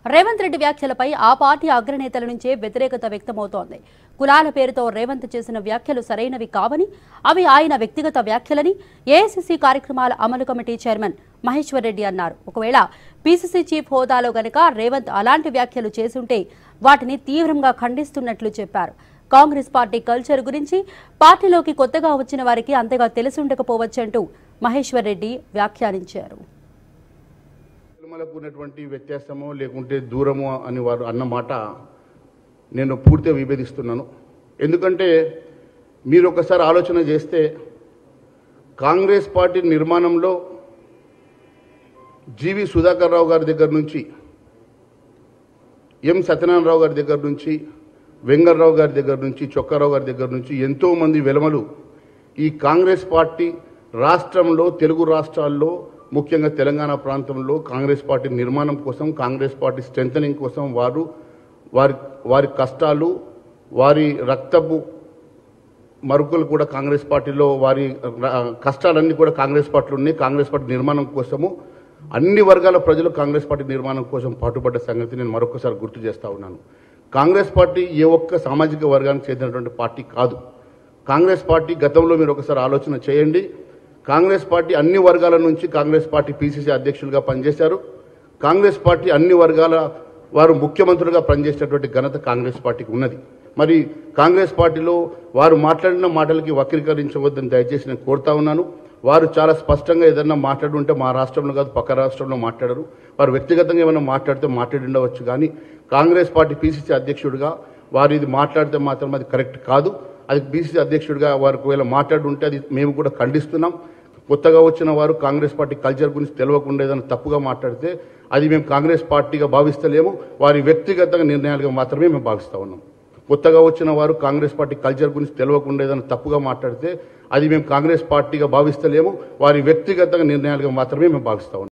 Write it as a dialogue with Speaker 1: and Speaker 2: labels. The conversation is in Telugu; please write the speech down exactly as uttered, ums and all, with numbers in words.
Speaker 1: రేవంత్ రెడ్డి వ్యాఖ్యలపై ఆ పార్టీ అగ్రనేతల నుంచే వ్యతిరేకత వ్యక్తమవుతోంది. కులాల పేరుతో రేవంత్ చేసిన వ్యాఖ్యలు సరైనవి కావని, అవి ఆయన వ్యక్తిగత వ్యాఖ్యలని ఏఐసీసీ కార్యక్రమాల అమలు కమిటీ చైర్మన్ మహేశ్వర్ రెడ్డి అన్నారు. ఒకవేళ పీసీసీ చీఫ్ హోదాలో గనక రేవంత్ అలాంటి వ్యాఖ్యలు చేసుంటే వాటిని తీవ్రంగా ఖండిస్తున్నట్లు చెప్పారు. కాంగ్రెస్ పార్టీ కల్చర్ గురించి పార్టీలోకి కొత్తగా వచ్చిన వారికి అంతగా తెలిసుండకపోవచ్చంటూ మహేశ్వర్ రెడ్డి వ్యాఖ్యానించారు.
Speaker 2: ఉన్నటువంటి వ్యత్యాసమో లేకుంటే దూరమో అని వారు అన్నమాట నేను పూర్తిగా విభేదిస్తున్నాను. ఎందుకంటే మీరు ఒకసారి ఆలోచన చేస్తే కాంగ్రెస్ పార్టీ నిర్మాణంలో జీవి సుధాకర్ రావు గారి దగ్గర నుంచి, ఎం సత్యనారాయణరావు గారి దగ్గర నుంచి, వెంగర్రావు గారి దగ్గర నుంచి, చొక్కారావు గారి దగ్గర నుంచి ఎంతోమంది వెలమలు ఈ కాంగ్రెస్ పార్టీ రాష్ట్రంలో, తెలుగు రాష్ట్రాల్లో, ముఖ్యంగా తెలంగాణ ప్రాంతంలో కాంగ్రెస్ పార్టీ నిర్మాణం కోసం, కాంగ్రెస్ పార్టీ స్ట్రెంథనింగ్ కోసం వారు వారి వారి కష్టాలు, వారి రక్తపు మరుకులు కూడా కాంగ్రెస్ పార్టీలో, వారి కష్టాలన్నీ కూడా కాంగ్రెస్ పార్టీలో ఉన్నాయి. కాంగ్రెస్ పార్టీ నిర్మాణం కోసము అన్ని వర్గాల ప్రజలు కాంగ్రెస్ పార్టీ నిర్మాణం కోసం పాటుపడ్డ సంగతి నేను మరొకసారి గుర్తు చేస్తూ ఉన్నాను. కాంగ్రెస్ పార్టీ ఏ ఒక్క సామాజిక వర్గానికి చెందినటువంటి పార్టీ కాదు. కాంగ్రెస్ పార్టీ గతంలో మీరు ఒకసారి ఆలోచన చేయండి. కాంగ్రెస్ పార్టీ అన్ని వర్గాల నుంచి కాంగ్రెస్ పార్టీ పీసీసీ అధ్యక్షులుగా పనిచేశారు. కాంగ్రెస్ పార్టీ అన్ని వర్గాల వారు ముఖ్యమంత్రులుగా పనిచేసేటటువంటి ఘనత కాంగ్రెస్ పార్టీకి ఉన్నది. మరి కాంగ్రెస్ పార్టీలో వారు మాట్లాడిన మాటలకి వక్రీకరించవద్దని దయచేసి నేను కోరుతా ఉన్నాను. వారు చాలా స్పష్టంగా ఏదన్నా మాట్లాడుంటే మా రాష్ట్రంలో కాదు పక్క రాష్ట్రంలో మాట్లాడరు. వారు వ్యక్తిగతంగా ఏమైనా మాట్లాడితే మాట్లాడి ఉండవచ్చు. కానీ కాంగ్రెస్ పార్టీ పీసీసీ అధ్యక్షుడిగా వారు ఇది మాట్లాడితే మాత్రం అది కరెక్ట్ కాదు. అది పీసీసీ అధ్యక్షుడిగా వారు ఒకవేళ మాట్లాడుంటే అది మేము కూడా ఖండిస్తున్నాం. కొత్తగా వచ్చిన వారు కాంగ్రెస్ పార్టీ కల్చర్ గురించి తెలియకుండా ఏదైనా తప్పుగా మాట్లాడితే అది మేము కాంగ్రెస్ పార్టీగా భావిస్తలేము, వారి వ్యక్తిగత నిర్ణయాలుగా మాత్రమే మేము భావిస్తూ ఉన్నాం. కొత్తగా వచ్చిన వారు కాంగ్రెస్ పార్టీ కల్చర్ గురించి తెలియకుండా ఏదైనా తప్పుగా మాట్లాడితే అది మేము కాంగ్రెస్ పార్టీగా భావిస్తలేము, వారి వ్యక్తిగత నిర్ణయాలుగా మాత్రమే మేము భావిస్తూ ఉన్నాం.